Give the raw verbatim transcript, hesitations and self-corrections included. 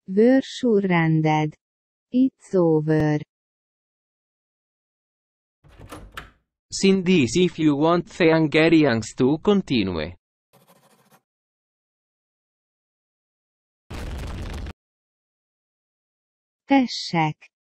Where surrendered. It's over. Sin this if you want the Hungarians to continue. Tessék.